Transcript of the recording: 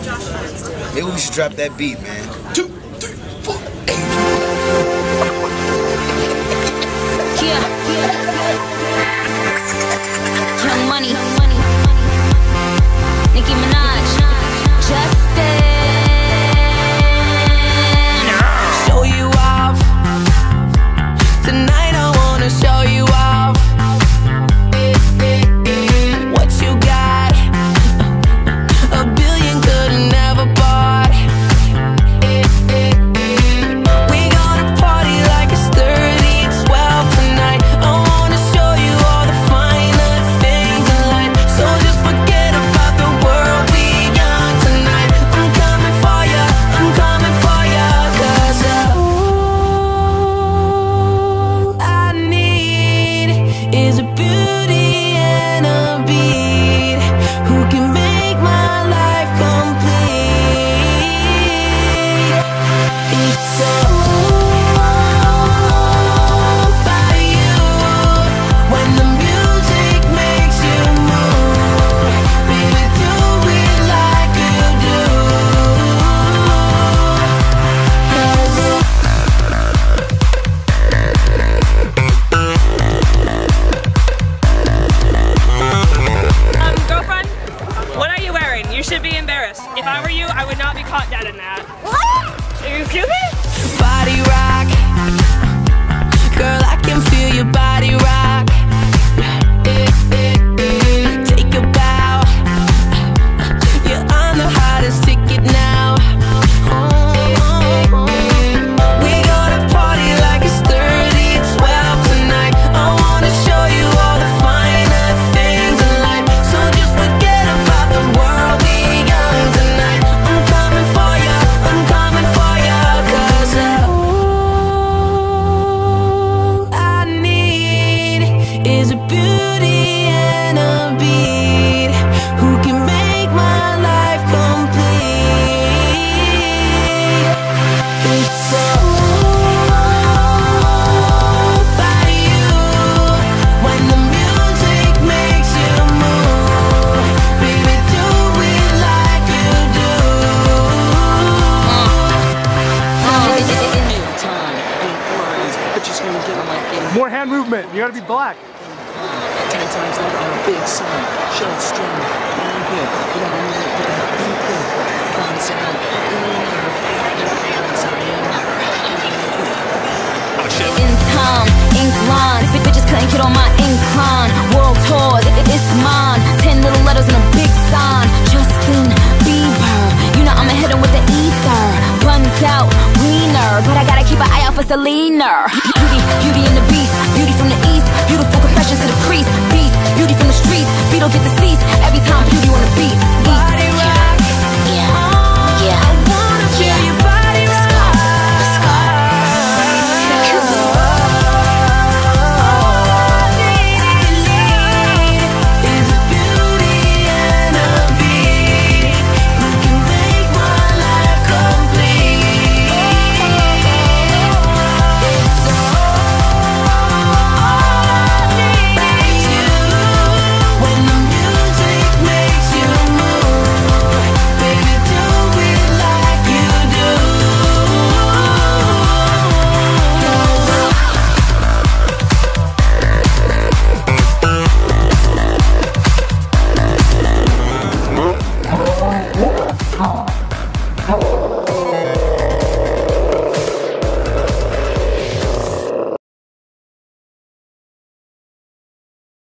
Maybe we should drop that beat, man. 2, 3, 4, 8. Yeah. Young Money. Nicki Minaj. Justin. Show you off. Tonight I wanna show you off. What you got? A billion could've never bought. We gonna party like it's 30-12 tonight. I wanna show you all the finer things in life. So just forget about the world we young tonight. I'm coming for ya, I'm coming for ya. 'Cause all I need is a beauty and a beat who can make my life complete. It's all about you. When the music makes you move, baby, do it like you do. 'Cause Girlfriend, what are you wearing? You should be embarrassed. If I were you, I would not be caught dead in that. What? Excuse me? body rock, girl, I can feel your body rock. Take a bow, you're on the hottest ticket now. We gonna party like it's 30-12 tonight. I wanna show you all the finer things in life. So just forget about the world we young tonight. I'm coming for ya, I'm coming for ya. 'Cause all I need is a beauty and a beat who can make my life complete. It's all about you. When the music makes you move, baby, do it like you do. More hand movement. You gotta be black. 10 times like on a big sun, show string, and good. You know, In time, ink lines, bitches couldn't get on my incline. World tours, it's mine. 10 little letters and a big sign. Justin Bieber, you know I'ma hit him with the ether. Buns out, wiener, but I gotta keep an eye out for Selena.